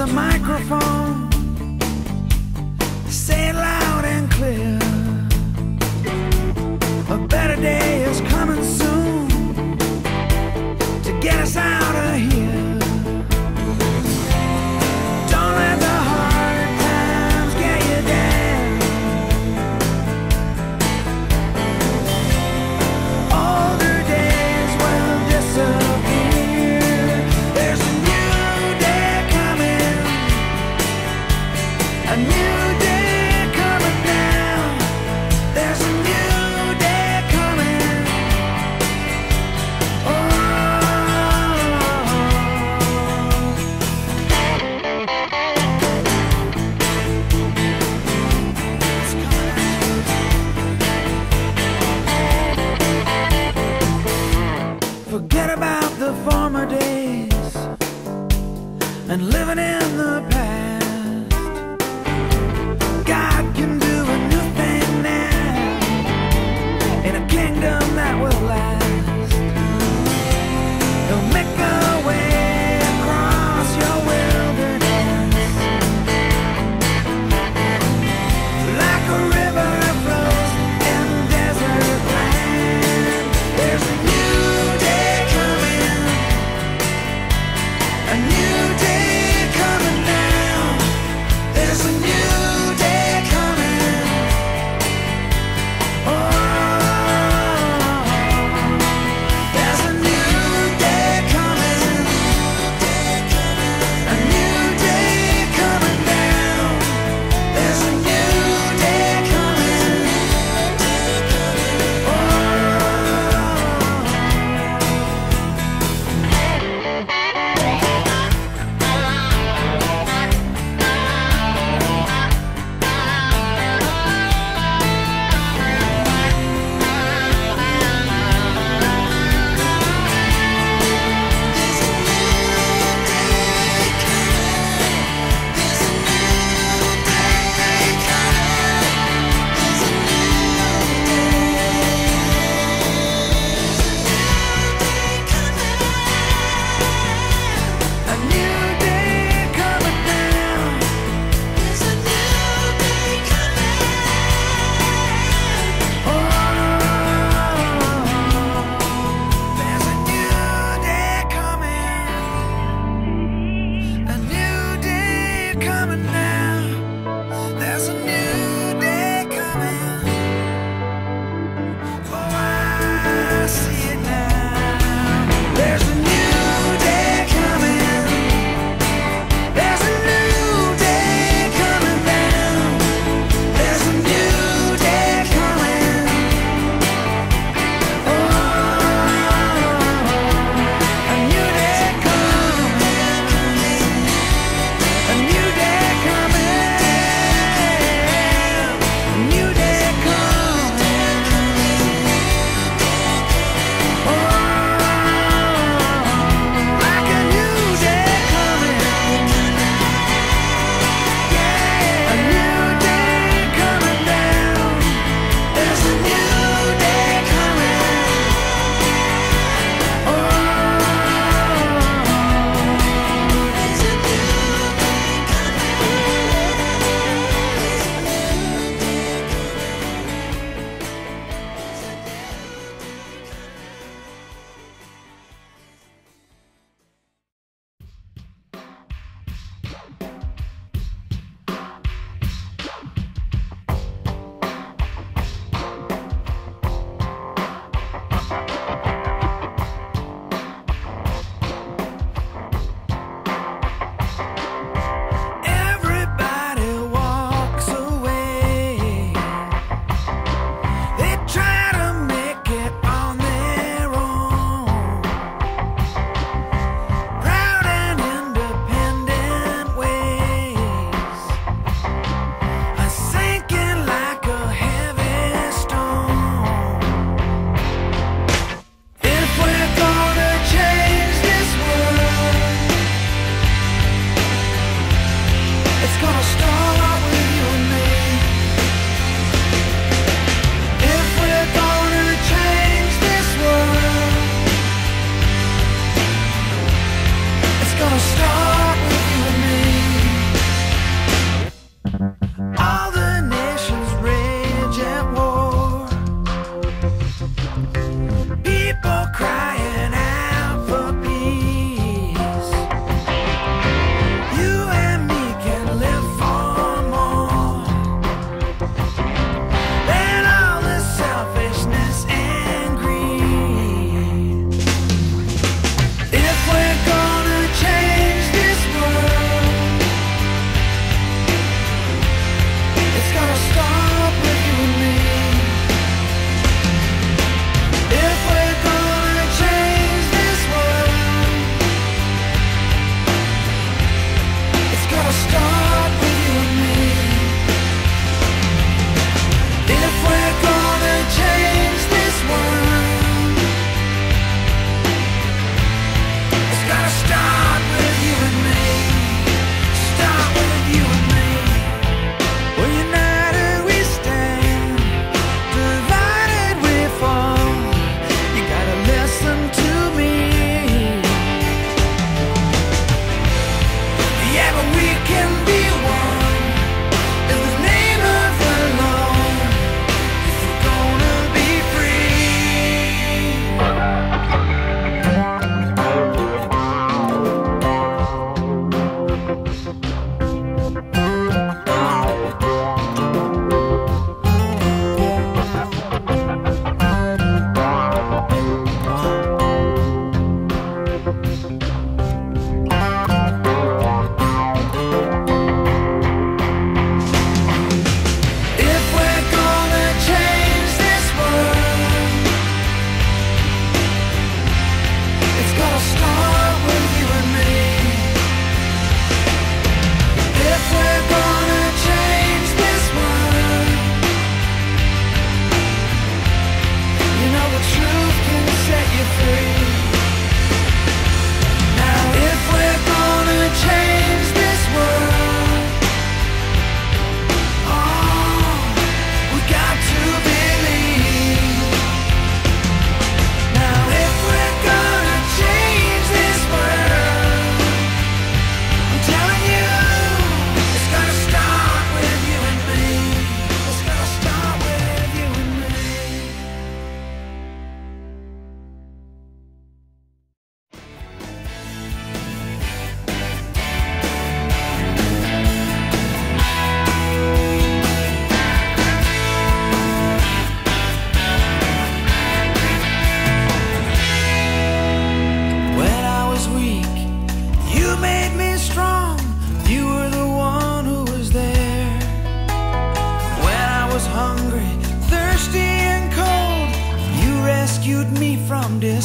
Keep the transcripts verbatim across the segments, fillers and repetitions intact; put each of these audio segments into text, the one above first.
the microphone, say it loud and clear. A better day is coming soon to get us out of here. Don't let the hard times get you down. Older days will disappear. There's a new day coming, a new day coming now. There's a new day coming. Oh, it's coming at you. Forget about the former days and living in the past. God can do a new thing now in a kingdom that will last. He'll make a way across your wilderness, like a river flows in desert land. There's a new day coming, a new day coming now.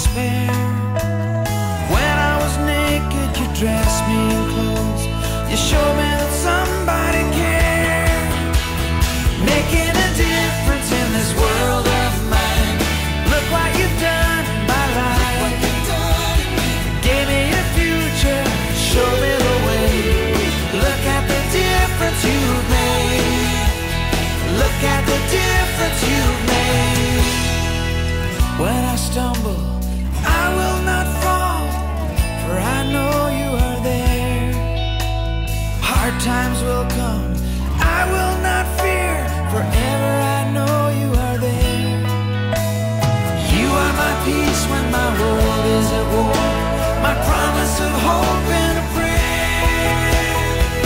despair. When I was naked, you dressed me in clothes. You showed me that somebody cared. Making a difference in this world of mine. Look what you've done in my life. Gave me a future, showed me the way. Look at the difference you've made. Look at the difference you've made. When I stumble, I will not fall, for I know you are there. Hard times will come, I will not fear, forever I know you are there. You are my peace when my world is at war, my promise of hope and a prayer.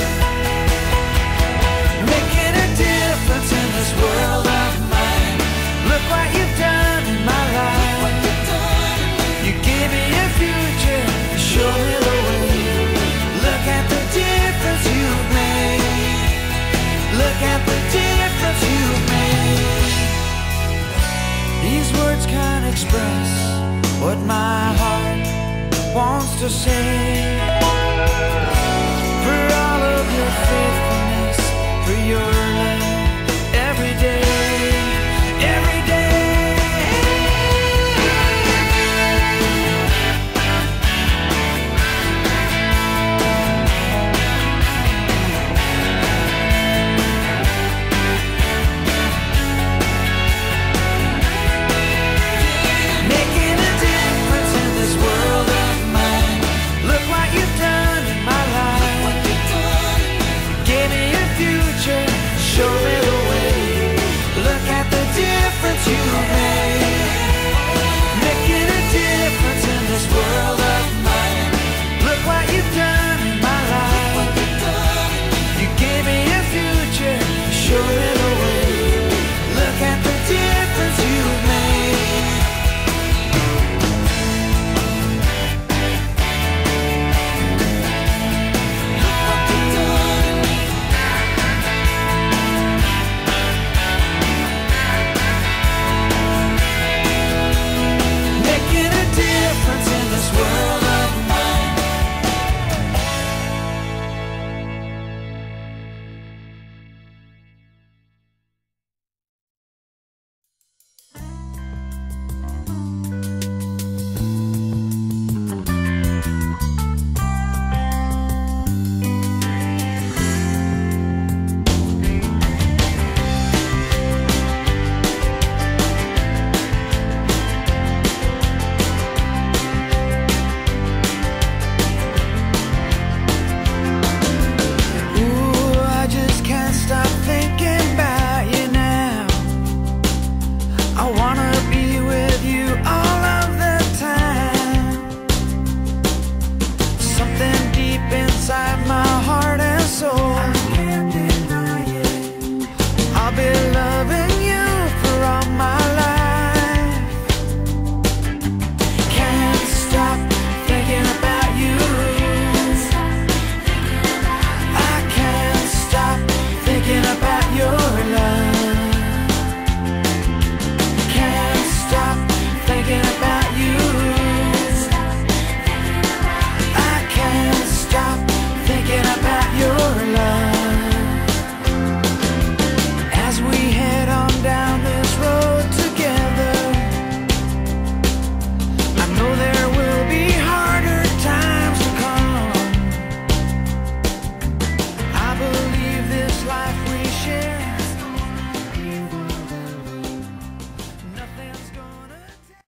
Making a difference in this world of mine. Look what you've done in my life. You gave me a future, show me the way. Look at the difference you've made. Look at the difference you've made. These words can't express what my heart wants to say. For all of your faithfulness, for your love.